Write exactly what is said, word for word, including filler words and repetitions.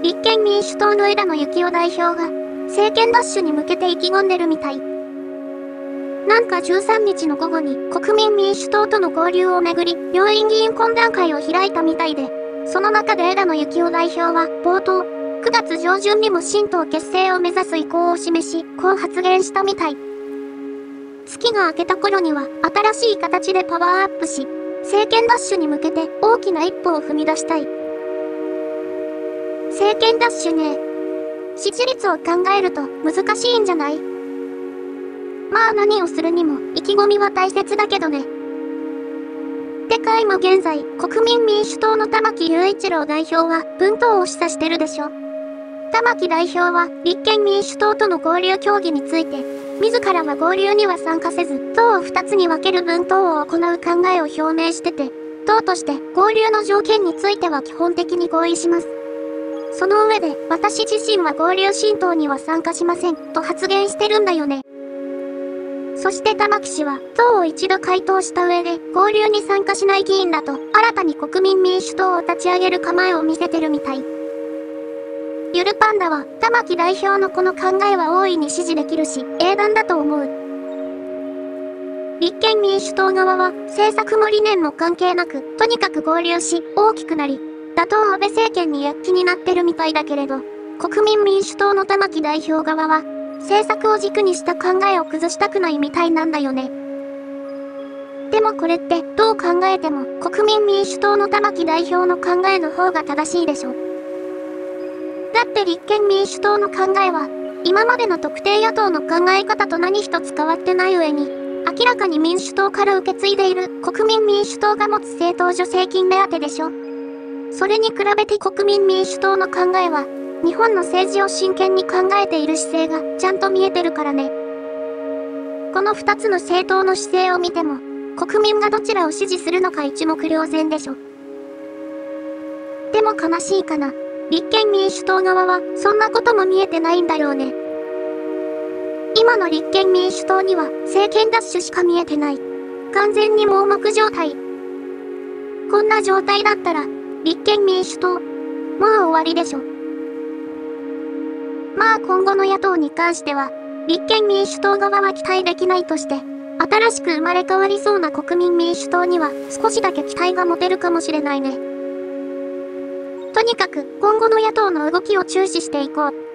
立憲民主党の枝野幸男代表が、政権奪取に向けて意気込んでるみたい。なんかじゅうさんにちの午後に国民民主党との合流をめぐり、両院議員懇談会を開いたみたいで、その中で枝野幸男代表は冒頭、くがつじょうじゅんにも新党結成を目指す意向を示し、こう発言したみたい。月が明けた頃には新しい形でパワーアップし、政権奪取に向けて大きな一歩を踏み出したい。政権奪取ね。支持率を考えると難しいんじゃない？まあ何をするにも意気込みは大切だけどね。てか今現在、国民民主党の玉木雄一郎代表は文党を示唆してるでしょ。玉木代表は立憲民主党との合流協議について、自らは合流には参加せず、党をふたつに分ける文党を行う考えを表明してて、党として合流の条件については基本的に合意します。その上で、私自身は合流新党には参加しません、と発言してるんだよね。そして玉木氏は、党を一度回答した上で、合流に参加しない議員だと、新たに国民民主党を立ち上げる構えを見せてるみたい。ゆるパンダは、玉木代表のこの考えは大いに支持できるし、英断だと思う。立憲民主党側は、政策も理念も関係なく、とにかく合流し、大きくなり、打倒安倍政権に躍起になってるみたいだけれど、国民民主党の玉木代表側は、政策を軸にした考えを崩したくないみたいなんだよね。でもこれってどう考えても国民民主党の玉木代表の考えの方が正しいでしょ。だって立憲民主党の考えは今までの特定野党の考え方と何一つ変わってない上に明らかに民主党から受け継いでいる国民民主党が持つ政党助成金目当てでしょ。それに比べて国民民主党の考えは日本の政治を真剣に考えている姿勢がちゃんと見えてるからね。この二つの政党の姿勢を見ても、国民がどちらを支持するのか一目瞭然でしょ。でも悲しいかな。立憲民主党側はそんなことも見えてないんだよね。今の立憲民主党には政権奪取しか見えてない。完全に盲目状態。こんな状態だったら、立憲民主党、もう終わりでしょ。まあ今後の野党に関しては、立憲民主党側は期待できないとして、新しく生まれ変わりそうな国民民主党には少しだけ期待が持てるかもしれないね。とにかく今後の野党の動きを注視していこう。